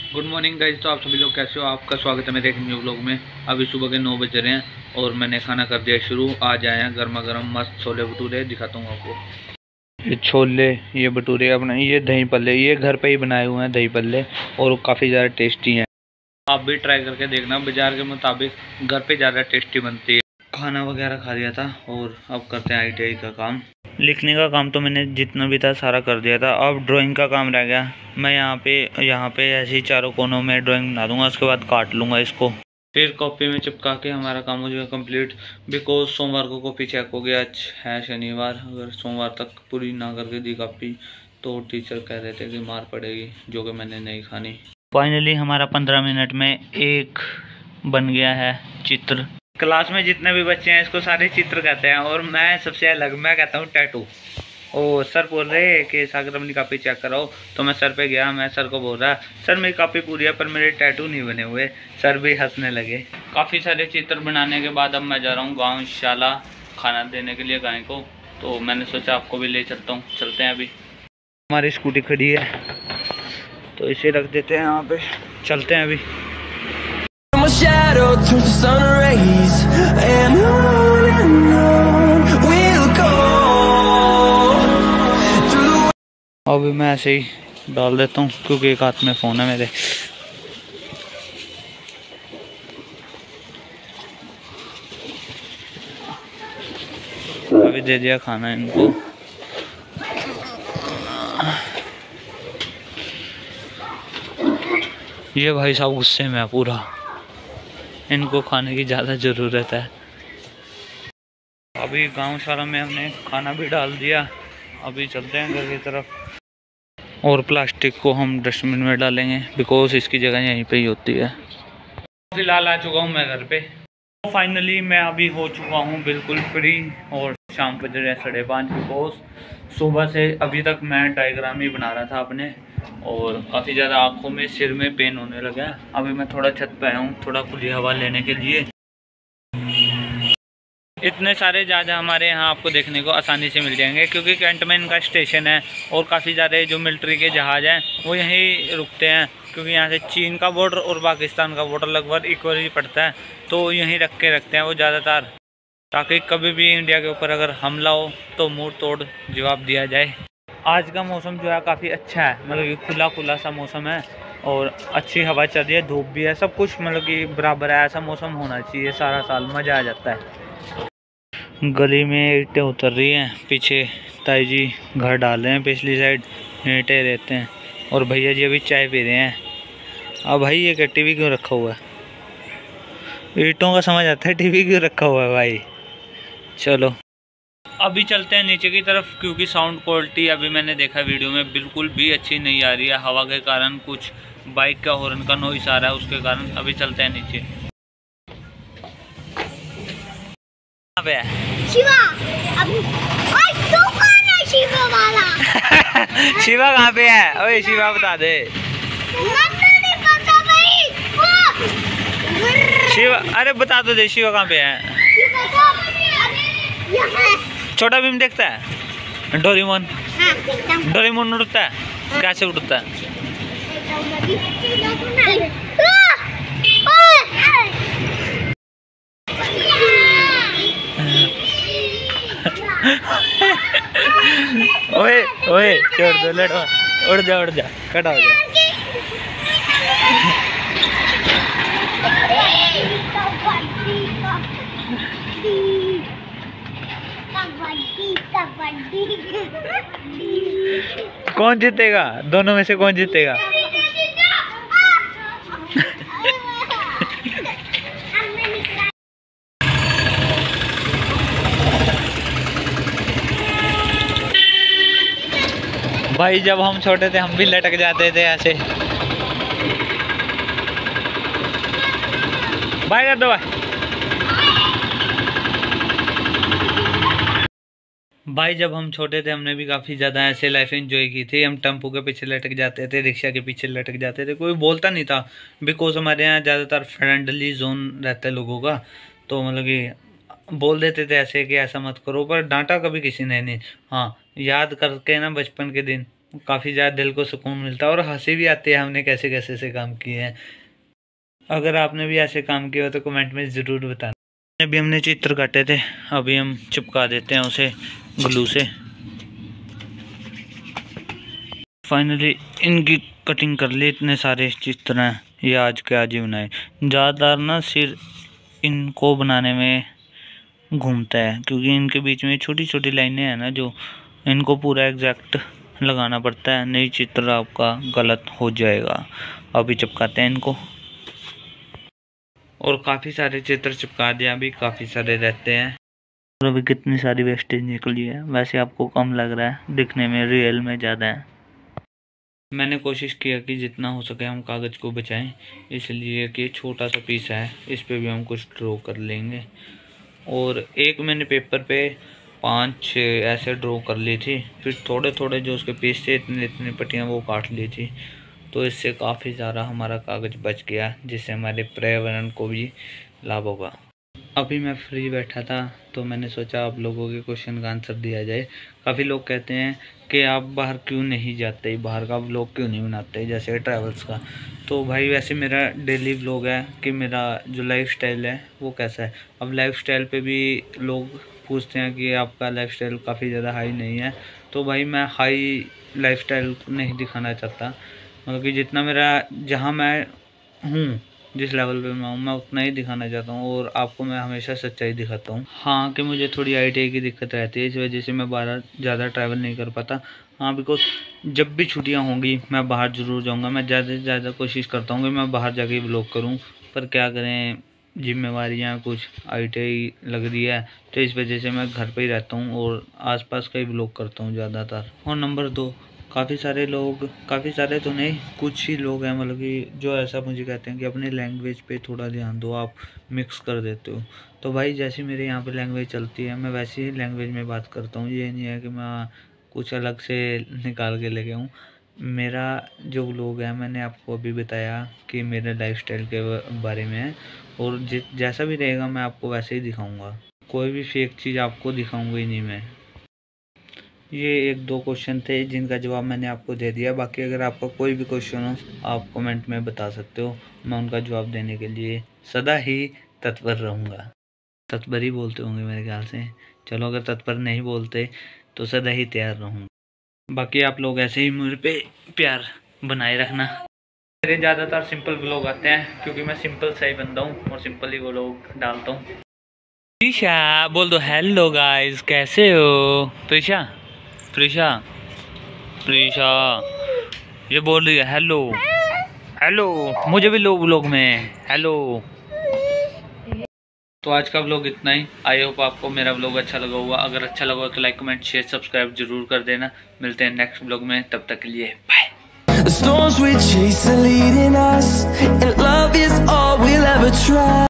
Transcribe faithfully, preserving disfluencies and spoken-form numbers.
Good morning guys. तो आप सभी लोग कैसे हो? आपका स्वागत है मेरे एक न्यू व्लॉग में। अभी सुबह के नौ बज रहे हैं और मैंने खाना कर दिया शुरू। आज आए हैं गर्मा गर्म मस्त छोले भटूरे, दिखाता हूँ आपको। ये छोले, ये भटूरे अपने, ये दही पल्ले, ये घर पे ही बनाए हुए हैं दही पल्ले और काफ़ी ज़्यादा टेस्टी हैं। आप भी ट्राई करके देखना, बाज़ार के मुताबिक घर पे ज़्यादा टेस्टी बनती है। खाना वगैरह खा लिया था और अब करते हैं आई टी आई का काम। लिखने का काम तो मैंने जितना भी था सारा कर दिया था, अब ड्राइंग का काम रह गया। मैं यहाँ पे यहाँ पे ऐसे ही चारों कोनों में ड्राइंग बना दूंगा, उसके बाद काट लूँगा इसको, फिर कॉपी में चिपका के हमारा काम हो जाएगा कंप्लीट। बिकॉज सोमवार को कॉपी चेक हो गया, आज है शनिवार। अगर सोमवार तक पूरी ना करके दी कॉपी तो टीचर कह रहे थे कि मार पड़ेगी, जो कि मैंने नहीं खानी। फाइनली हमारा पंद्रह मिनट में एक बन गया है चित्र। क्लास में जितने भी बच्चे हैं इसको सारे चित्र कहते हैं और मैं सबसे अलग, मैं कहता हूँ टैटू। ओ सर बोल रहे कि सागर अपनी कॉपी चेक कराओ, तो मैं सर पे गया। मैं सर को बोल रहा, सर मेरी कॉपी पूरी है पर मेरे टैटू नहीं बने हुए। सर भी हंसने लगे। काफ़ी सारे चित्र बनाने के बाद अब मैं जा रहा हूँ गौशाला खाना देने के लिए गाय को। तो मैंने सोचा आपको भी ले चलता हूँ, चलते हैं। अभी हमारी स्कूटी खड़ी है तो इसे रख देते हैं यहाँ पे, चलते हैं अभी। Shadow turns to sun rays and on and on we'll go through. अभी मैं ऐसे ही डाल देता हूँ क्योंकि एक हाथ में फ़ोन है मेरे। अभी दे दिया खाना इनको। ये भाई साहब गुस्से में है पूरा, इनको खाने की ज़्यादा ज़रूरत है। अभी गौशाला में हमने खाना भी डाल दिया, अभी चलते हैं घर की तरफ और प्लास्टिक को हम डस्टबिन में डालेंगे बिकॉज इसकी जगह यहीं पे ही होती है। फिलहाल आ चुका हूँ मैं घर पे। तो फाइनली मैं अभी हो चुका हूँ बिल्कुल फ्री और शाम बज रहे साढ़े पाँच। बिकॉज सुबह से अभी तक मैं डायग्राम ही बना रहा था अपने और काफ़ी ज़्यादा आँखों में सिर में पेन होने लगा। अभी मैं थोड़ा छत पे आया हूँ थोड़ा खुली हवा लेने के लिए। इतने सारे जहाज हमारे यहाँ आपको देखने को आसानी से मिल जाएंगे क्योंकि कैंटनमेंट का स्टेशन है और काफ़ी सारे जो मिलिट्री के जहाज़ हैं वो यहीं रुकते हैं क्योंकि यहाँ से चीन का बॉर्डर और पाकिस्तान का बॉर्डर लगभग इक्वल ही पड़ता है, तो यहीं रख के रखते हैं वो ज़्यादातर, ताकि कभी भी इंडिया के ऊपर अगर हमला हो तो मुंह तोड़ जवाब दिया जाए। आज का मौसम जो है काफ़ी अच्छा है, मतलब कि खुला खुला सा मौसम है और अच्छी हवा चल रही है, धूप भी है, सब कुछ मतलब कि बराबर है। ऐसा मौसम होना चाहिए सारा साल, मज़ा आ जाता है। गली में ईंटें उतर रही हैं, पीछे ताई जी घर डाल रहे हैं, पिछली साइड ईंटें रहते हैं और भैया जी अभी चाय पी रहे हैं। अब भाई ये क्या टीवी क्यों रखा हुआ है? ईंटों का समझ आता है, टीवी क्यों रखा हुआ है भाई? चलो अभी चलते हैं नीचे की तरफ क्योंकि साउंड क्वालिटी अभी मैंने देखा वीडियो में बिल्कुल भी अच्छी नहीं आ रही है। हवा के कारण कुछ बाइक का हॉर्न का नॉइस आ रहा है, उसके कारण अभी चलते हैं नीचे। कहाँ पे है शिवा? अब ओए तू कौन है शिवा वाला? शिवा कहाँ पे है? ओए शिवा बता दे। नहीं पता भाई। शिवा, अरे बता दो दे शिवा कहाँ पे है? छोटा भीम देखता है? डोरेमोन? हाँ, डोरेमोन उड़ता है? हाँ। कैसे उड़ता है? ओए ओए छोड़ दो, लड़ो, उड़ जा उड़ जा, खड़ा हो जा। कौन जीतेगा? दोनों में से कौन जीतेगा? भाई जब हम छोटे थे हम भी लटक जाते थे ऐसे। बाय कर दो भाई। भाई जब हम छोटे थे हमने भी काफ़ी ज़्यादा ऐसे लाइफ एंजॉय की थी। हम टेम्पो के पीछे लटक जाते थे, रिक्शा के पीछे लटक जाते थे, कोई बोलता नहीं था बिकॉज हमारे यहाँ ज़्यादातर फ्रेंडली जोन रहता है लोगों का, तो मतलब कि बोल देते थे ऐसे कि ऐसा मत करो, पर डांटा कभी किसी ने नहीं। हाँ, याद करके ना बचपन के दिन काफ़ी ज़्यादा दिल को सुकून मिलता है और हंसी भी आती है हमने कैसे कैसे से काम किए हैं। अगर आपने भी ऐसे काम किए हो तो कमेंट में ज़रूर बताना। अभी हमने चित्र काटे थे, अभी हम चिपका देते हैं उसे ग्लू से। फाइनली इनकी कटिंग कर ली। इतने सारे चित्र हैं, ये आज के आज ही बनाए। ज़्यादातर ना सिर इनको बनाने में घूमता है क्योंकि इनके बीच में छोटी छोटी लाइनें हैं ना, जो इनको पूरा एग्जैक्ट लगाना पड़ता है, नहीं चित्र आपका गलत हो जाएगा। अभी चिपकाते हैं इनको। और काफ़ी सारे चित्र चिपका दिया, अभी काफ़ी सारे रहते हैं। और अभी कितनी सारी वेस्टेज निकली है। वैसे आपको कम लग रहा है, दिखने में रियल में ज़्यादा है। मैंने कोशिश किया कि जितना हो सके हम कागज़ को बचाएं, इसलिए कि छोटा सा पीस है, इस पे भी हम कुछ ड्रॉ कर लेंगे। और एक मैंने पेपर पे पांच छः ऐसे ड्रॉ कर ली थी, फिर थोड़े थोड़े जो उसके पीस थे इतनी इतनी पट्टियाँ वो काट ली थी, तो इससे काफ़ी ज़्यादा हमारा कागज़ बच गया, जिससे हमारे पर्यावरण को भी लाभ होगा। अभी मैं फ्री बैठा था तो मैंने सोचा आप लोगों के क्वेश्चन का आंसर दिया जाए। काफ़ी लोग कहते हैं कि आप बाहर क्यों नहीं जाते, बाहर का व्लॉग क्यों नहीं बनाते, जैसे ट्रैवल्स का। तो भाई वैसे मेरा डेली व्लॉग है कि मेरा जो लाइफस्टाइल है वो कैसा है। अब लाइफस्टाइल पे भी लोग पूछते हैं कि आपका लाइफस्टाइल काफ़ी ज़्यादा हाई नहीं है, तो भाई मैं हाई लाइफस्टाइल नहीं दिखाना चाहता। मतलब कि जितना मेरा, जहाँ मैं हूँ, जिस लेवल पे मैं हूँ, मैं उतना ही दिखाना चाहता हूँ और आपको मैं हमेशा सच्चाई दिखाता हूँ। हाँ कि मुझे थोड़ी आई टी आई की दिक्कत रहती है, इस वजह से मैं बाहर ज़्यादा ट्रैवल नहीं कर पाता। हाँ बिकॉज जब भी छुट्टियाँ होंगी मैं बाहर ज़रूर जाऊँगा। मैं ज़्यादा से ज़्यादा कोशिश करता हूँ कि मैं बाहर जाके व्लॉग करूँ, पर क्या करें, जिम्मेवारियाँ कुछ आई टी आई लग रही है, तो इस वजह से मैं घर पर ही रहता हूँ और आसपास का ही व्लॉग करता हूँ ज़्यादातर। और नंबर दो, काफ़ी सारे लोग, काफ़ी सारे तो नहीं, कुछ ही लोग हैं मतलब कि जो ऐसा मुझे कहते हैं कि अपनी लैंग्वेज पे थोड़ा ध्यान दो, आप मिक्स कर देते हो। तो भाई जैसी मेरे यहाँ पे लैंग्वेज चलती है मैं वैसी ही लैंग्वेज में बात करता हूँ। ये नहीं है कि मैं कुछ अलग से निकाल के लेके हूँ। मेरा जो व्लॉग है मैंने आपको अभी बताया कि मेरे लाइफस्टाइल के बारे में है, और जैसा भी रहेगा मैं आपको वैसे ही दिखाऊँगा। कोई भी फेक चीज़ आपको दिखाऊँगा ही नहीं मैं। ये एक दो क्वेश्चन थे जिनका जवाब मैंने आपको दे दिया। बाकी अगर आपका कोई भी क्वेश्चन हो आप कमेंट में बता सकते हो, मैं उनका जवाब देने के लिए सदा ही तत्पर रहूँगा। तत्पर ही बोलते होंगे मेरे ख्याल से। चलो अगर तत्पर नहीं बोलते तो सदा ही तैयार रहूँगा। बाकी आप लोग ऐसे ही मुझ पे प्यार बनाए रखना। मेरे ज़्यादातर सिंपल व्लॉग आते हैं क्योंकि मैं सिंपल सा ही बंदा हूँ और सिंपल ही व्लॉग डालता हूँ। प्रीशा बोल दो हेलो गाइस, कैसे हो? प्रीशा प्रीशा प्रीशा ये बोल रही है हेलो हेलो, मुझे भी लो व्लॉग में हेलो। तो आज का व्लॉग इतना ही। आई होप आपको मेरा व्लॉग अच्छा लगा होगा। अगर अच्छा लगा हो तो लाइक कमेंट शेयर सब्सक्राइब जरूर कर देना। मिलते हैं नेक्स्ट व्लॉग में, तब तक के लिए बाय।